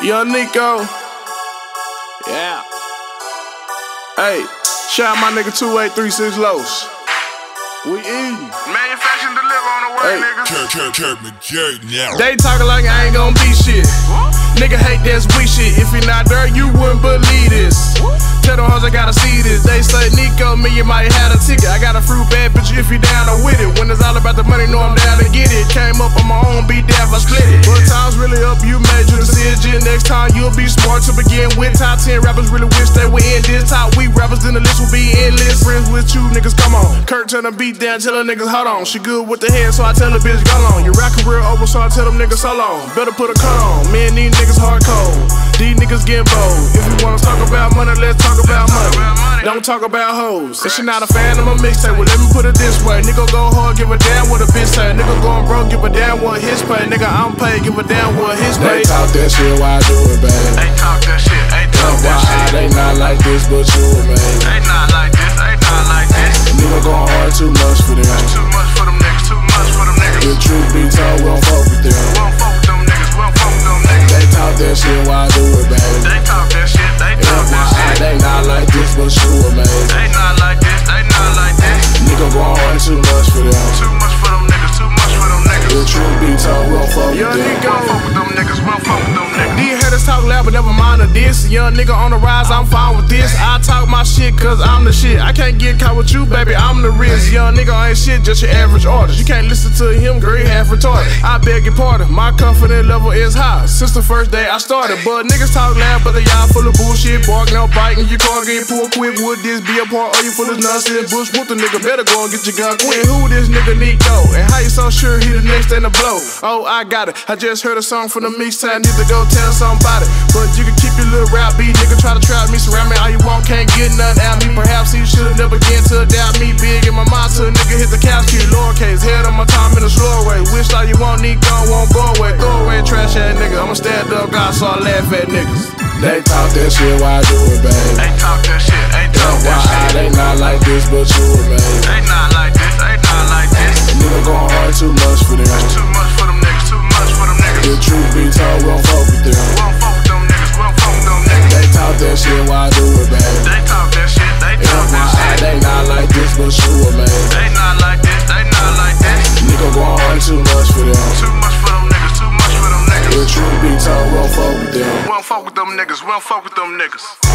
Young Nico. Yeah. Hey, shout out my nigga 2836 Los. We eatin'. Manufacturing deliver on the way, Hey. nigga. They talking like I ain't gon' be shit. Nigga hate that's weak shit. If he not there, you wouldn't believe this. Tell them hoes I gotta see this. They say Nico, me, you might have a ticket. I got a fruit bad bitch if you down or with it. When it's all about the money, know I'm down to get it. Came up on my own, be down if I split it. But time's really up, you major decision. Next time you'll be smart to begin with. Top 10 rappers really wish they were in this. Top weak rappers, then the list will be endless. Friends with you, niggas, come on. Kurt turn the beat down, tell them niggas, hold on. She good with the head, so I tell the bitch, go on. Your rap career over, so I tell them niggas, so long. Better put a cut on. Me and these niggas hardcore. These niggas get bold. If you wanna talk about money, let's talk about money. Don't talk about hoes. If she not a fan of my mixtape, well, let me put it this way. Nigga go hard, give a damn what a bitch say. Nigga going broke, give a damn what his pay. Nigga, I'm paid, give a damn what his pay. They talk that shit, why I do it, babe? They talk that shit, they talk that shit. They not like this, but you it, man. They not like this, they not like this. Nigga going hard, too much for them. Too much for them niggas, too much for them niggas. The truth be told, we don't fuck with them. We don't fuck with them niggas, we don't fuck with them niggas. They talk that shit, why I do it, babe? They talk that shit, they talk that shit. They not like this, but you it, man. They not like this, they not like this. Nigga going hard, too much for them. Too much for them niggas, too much for them niggas. The truth be told, we don't fuck with Young them. nigga. We don't fuck with them niggas, we don't fuck with them niggas. These haters talk loud, but never mind of this. Young nigga on the rise, I'm fine with this. I talk my shit, cause I'm the shit. I can't get caught with you, baby, I'm the risk. Young nigga ain't shit, just your average artist. You can't listen to him, girl, he half retarded. I beg your pardon, my confidence level is high. Since the first day I started, but niggas talk loud, but they y'all full of bullshit. Bark, no biting, your car get pulled quick. Would this be a part of you full of nonsense? Bush whoop the nigga, better go and get your gun quick. And who this nigga Nico? And how you so sure he the next thing to blow? Oh, I got it, I just heard a song from the mixtape, need to go tell somebody. But you can keep your little rap beat, nigga try to trap me, surround me all you want, can't get nothing out me. Perhaps he should've never get to doubt me. Big in my mind, so a nigga hit the couch, keep lowercase, head on my time in a slow way. Wish all you want, Nico won't go away. Throw away trash ass nigga, I'm a stand up guy, so I laugh at niggas. They talk that shit, why I do it, babe? They talk that shit, they talk that shit. They not like this, but you it, man. They not like this, they not like this. Nigga going hard, too much for them. Too much for them niggas, too much for them niggas. The truth be told, we don't fuck with them. We don't fuck with them niggas, we don't fuck with them niggas. They talk that shit, why I do it, babe? They talk that shit, they talk that shit. They not like this, but you it, man. They not like this, they not like this. Nigga going hard, too much for them. Too much for them niggas, too much for them niggas. The truth be told, we don't fuck with them. We don't fuck with them niggas, we don't fuck with them niggas.